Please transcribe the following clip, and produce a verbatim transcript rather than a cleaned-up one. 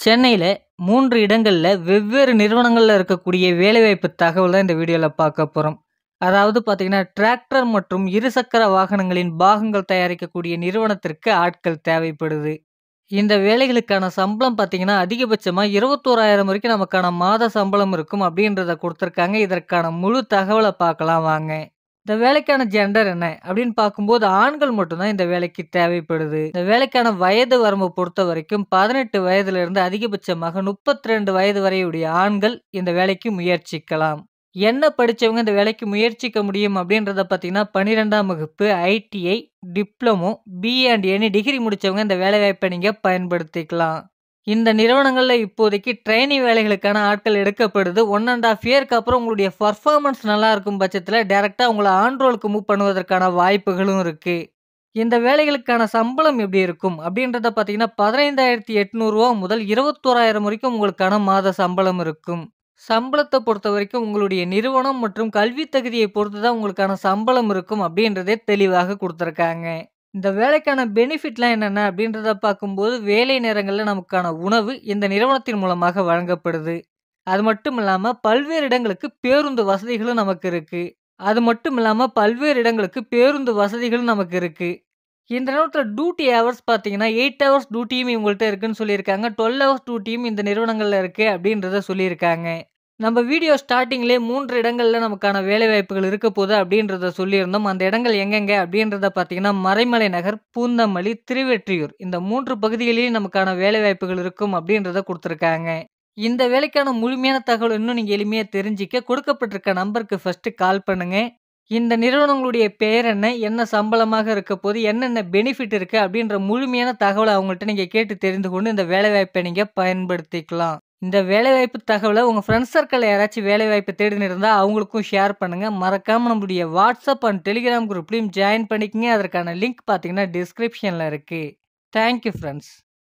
சென்னையில மூன்று இடங்கள்ல வெவ்வேறு நிறுவனங்கள்ல இருக்கக்கூடிய வேலைவாய்ப்பு தகவல் தான் இந்த வீடியோல பார்க்க போறோம். அதாவது பார்த்தீங்கன்னா, டிராக்டர் மற்றும் இருசக்கர வாகனங்களின் பாகங்கள் தயாரிக்கக்கூடிய நிறுவனத்திற்கு ஆட்கள் தேவைப்படுது. இந்த வேலைகளுக்கான சம்பளம் பார்த்தீங்கன்னா, அதிகபட்சமா இருபத்தி ஒராயிரம் வரைக்கும் நமக்கான மாத சம்பளம் இருக்கும் அப்படின்றத குடுத்துருக்காங்க. இதற்கான முழு தகவல பார்க்கலாம் வாங்க. இந்த வேலைக்கான ஜெண்டர் என்ன அப்படின்னு பார்க்கும்போது, ஆண்கள் மட்டும் தான் இந்த வேலைக்கு தேவைப்படுது. இந்த வேலைக்கான வயது வரம்பு பொறுத்தவரைக்கும் பதினெட்டு வயதிலிருந்து அதிகபட்சமாக முப்பத்தி இரண்டு வயது வரையுடைய ஆண்கள் இந்த வேலைக்கு முயற்சிக்கலாம். என்ன படிச்சவங்க இந்த வேலைக்கு முயற்சிக்க முடியும் அப்படின்றத பார்த்தீங்கன்னா, பன்னிரண்டாம் வகுப்பு, ITI, diploma, BA and any degree முடிச்சவங்க இந்த வேலைவாய்ப்பை நீங்க பயன்படுத்திக்கலாம். இந்த நிறுவனங்கள்ல இப்போதைக்கு ட்ரெய்னி வேலைகளுக்கான ஆட்கள் எடுக்கப்படுது. ஒன்று அண்ட் அரை இயர்க்கு அப்புறம் உங்களுடைய பெர்ஃபார்மன்ஸ் நல்லா இருக்கும் பட்சத்தில டைரக்ட்டா உங்கள ஆன் ரோலுக்கு மூவ் பண்ணுவதற்கான வாய்ப்புகளும் இருக்கு. இந்த வேலைகளுக்கான சம்பளம் எப்படி இருக்கும் அப்படின்றத பார்த்தீங்கன்னா, ரூ. பதினைந்தாயிரத்து எண்ணூறு முதல் இருபத்தி ஒராயிரம் வரைக்கும் உங்களுக்கான மாத சம்பளம் இருக்கும். சம்பளத்த பொறுத்தவரைக்கும் உங்களுடைய நிறுவனம் மற்றும் கல்வி தகுதியை பொறுத்து தான் உங்களுக்கான சம்பளம் இருக்கும் அப்படின்றதே தெளிவாக குடுத்துருக்காங்க. இந்த வேலைக்கான பெனிஃபிட்லாம் என்னென்ன அப்படின்றத பார்க்கும்போது, வேலை நேரங்கள்ல நமக்கான உணவு இந்த நிறுவனத்தின் மூலமாக வழங்கப்படுது. அது மட்டும் இல்லாம பல்வேறு இடங்களுக்கு பேருந்து வசதிகளும் நமக்கு இருக்கு. அது மட்டும் இல்லாம பல்வேறு இடங்களுக்கு பேருந்து வசதிகளும் நமக்கு இருக்கு. இந்த நேரத்தில டியூட்டி ஹவர்ஸ் பார்த்தீங்கன்னா, எட்டு ஹவர்ஸ் டியூட்டியும் இவங்கள்ட்ட இருக்குன்னு சொல்லியிருக்காங்க. பன்னிரண்டு ஹவர்ஸ் டியூட்டியும் இந்த நிறுவனங்கள்ல இருக்கு அப்படின்றத சொல்லியிருக்காங்க. நம்ம வீடியோ ஸ்டார்ட்டிங்லேயே மூன்று இடங்கள்ல நமக்கான வேலைவாய்ப்புகள் இருக்க போது அப்படின்றத சொல்லியிருந்தோம். அந்த இடங்கள் எங்கெங்க அப்படின்றத பார்த்தீங்கன்னா, மறைமலை நகர், பூந்தமல்லி, திருவெற்றியூர் இந்த மூன்று பகுதிகளிலும் நமக்கான வேலைவாய்ப்புகள் இருக்கும் அப்படின்றத குடுத்துருக்காங்க. இந்த வேலைக்கான முழுமையான தகவல் இன்னும் நீங்க எளிமையா தெரிஞ்சுக்க கொடுக்கப்பட்டிருக்க நம்பருக்கு ஃபர்ஸ்ட்டு கால் பண்ணுங்க. இந்த நிறுவனங்களுடைய பெயர் என்ன? என்ன சம்பளமாக இருக்க போது? என்னென்ன பெனிஃபிட் இருக்கு? அப்படின்ற முழுமையான தகவல அவங்கள்ட்ட நீங்க கேட்டு தெரிந்து கொண்டு இந்த வேலைவாய்ப்பை நீங்க பயன்படுத்திக்கலாம். இந்த வேலைவாய்ப்பு தகவல உங்க ஃப்ரெண்ட்ஸ் சர்க்கிள்ல யாராச்சும் வேலைவாய்ப்பு தேடின்னு இருந்தா அவங்களுக்கும் ஷேர் பண்ணுங்க. மறக்காம நம்மளுடைய வாட்ஸ்அப் அண்ட் டெலிகிராம் குரூப்லயும் ஜாயின் பண்ணிக்கங்க. அதற்கான லிங்க் பார்த்தீங்கன்னா, டிஸ்கிரிப்ஷன்ல இருக்கு. Thank you friends.